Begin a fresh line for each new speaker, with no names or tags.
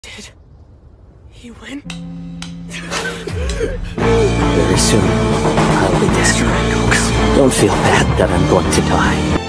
Did he win?
Very soon, I'll be dead. Don't feel bad that I'm going to die.